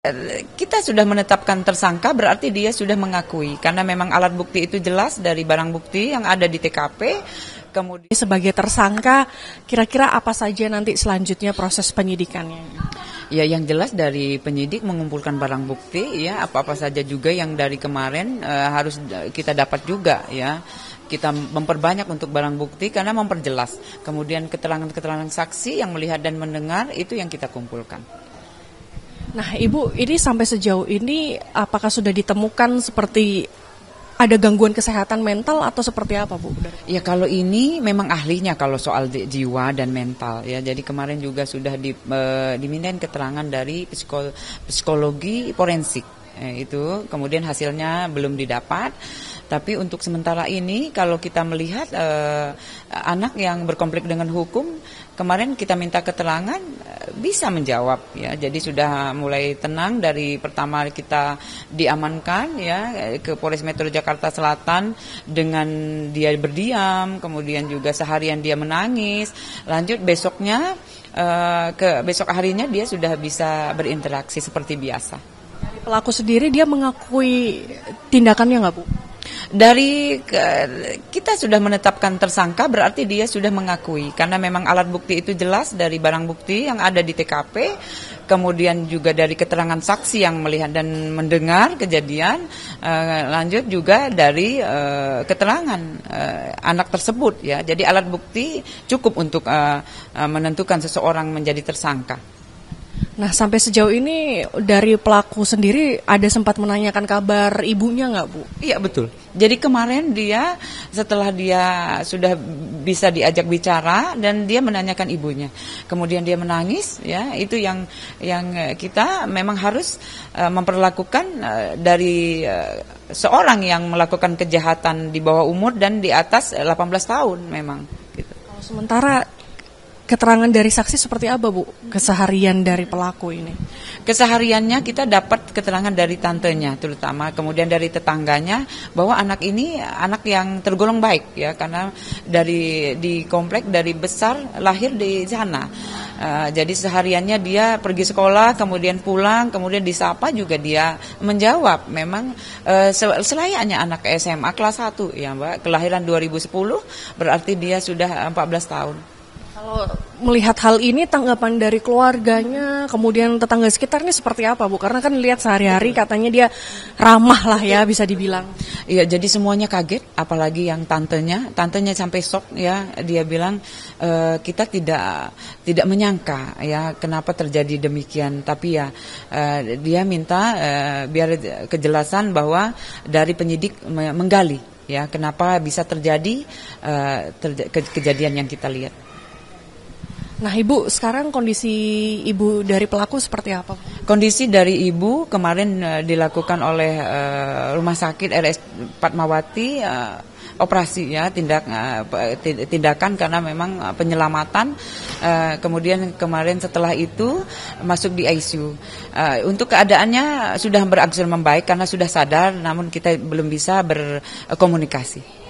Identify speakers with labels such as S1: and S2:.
S1: Kita sudah menetapkan tersangka, berarti dia sudah mengakui karena memang alat bukti itu jelas dari barang bukti yang ada di TKP. Kemudian
S2: Sebagai tersangka, kira-kira apa saja nanti selanjutnya proses penyidikannya?
S1: ya, yang jelas dari penyidik mengumpulkan barang bukti, ya apa-apa saja juga yang dari kemarin harus kita dapat juga, ya. Kita memperbanyak untuk barang bukti karena memperjelas. Kemudian keterangan-keterangan saksi yang melihat dan mendengar itu yang kita kumpulkan.
S2: Nah, Ibu, ini sampai sejauh ini apakah sudah ditemukan seperti ada gangguan kesehatan mental atau seperti apa, Bu?
S1: Ya, kalau ini memang ahlinya kalau soal jiwa dan mental, ya. Jadi kemarin juga sudah dimintain keterangan dari psikologi forensik. Itu kemudian hasilnya belum didapat. Tapi untuk sementara ini kalau kita melihat anak yang berkonflik dengan hukum, kemarin kita minta keterangan bisa menjawab, ya. Jadi sudah mulai tenang dari pertama kita diamankan, ya, ke Polres Metro Jakarta Selatan dengan dia berdiam, kemudian juga seharian dia menangis. Lanjut besoknya besok harinya dia sudah bisa berinteraksi seperti biasa.
S2: Pelaku sendiri dia mengakui tindakannya nggak, Bu?
S1: Kita sudah menetapkan tersangka, berarti dia sudah mengakui karena memang alat bukti itu jelas dari barang bukti yang ada di TKP, kemudian juga dari keterangan saksi yang melihat dan mendengar kejadian, lanjut juga dari keterangan anak tersebut, ya. Jadi alat bukti cukup untuk menentukan seseorang menjadi tersangka.
S2: Nah, sampai sejauh ini dari pelaku sendiri ada sempat menanyakan kabar ibunya nggak, Bu?
S1: Iya, betul. Jadi kemarin dia setelah dia sudah bisa diajak bicara dan dia menanyakan ibunya. Kemudian dia menangis, ya. Itu yang kita memang harus memperlakukan dari seorang yang melakukan kejahatan di bawah umur dan di atas 18 tahun memang gitu.
S2: Kalau sementara keterangan dari saksi seperti apa, Bu? Keseharian dari pelaku ini?
S1: Kesehariannya kita dapat keterangan dari tantenya terutama, kemudian dari tetangganya bahwa anak ini anak yang tergolong baik, ya, karena di komplek dari besar lahir di sana. Jadi sehariannya dia pergi sekolah, kemudian pulang, kemudian disapa juga dia menjawab. Memang selayaknya anak SMA kelas 1, ya, Mbak, kelahiran 2010, berarti dia sudah 14 tahun.
S2: Kalau melihat hal ini, tanggapan dari keluarganya, kemudian tetangga sekitarnya seperti apa, Bu? Karena kan lihat sehari-hari katanya dia ramah lah, ya, bisa dibilang.
S1: Iya, jadi semuanya kaget, apalagi yang tantenya sampai shock, ya. Dia bilang kita tidak menyangka, ya, kenapa terjadi demikian. Tapi ya dia minta biar kejelasan bahwa dari penyidik menggali, ya, kenapa bisa terjadi kejadian yang kita lihat.
S2: Nah, Ibu, sekarang kondisi Ibu dari pelaku seperti apa?
S1: Kondisi dari Ibu kemarin dilakukan oleh Rumah Sakit RS Fatmawati operasi, ya, tindakan karena memang penyelamatan. Kemudian kemarin setelah itu masuk di ICU. Untuk keadaannya sudah berangsur membaik karena sudah sadar, namun kita belum bisa berkomunikasi.